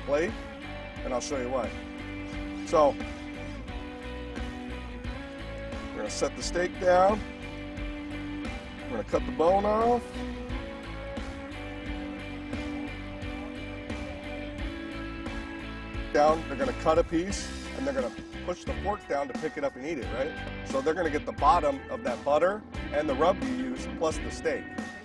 plate, and I'll show you why. So, we're going to set the steak down. We're going to cut the bone off. Down, they're going to cut a piece, and they're going to push the fork down to pick it up and eat it, right? So they're going to get the bottom of that butter and the rub you use, plus the steak.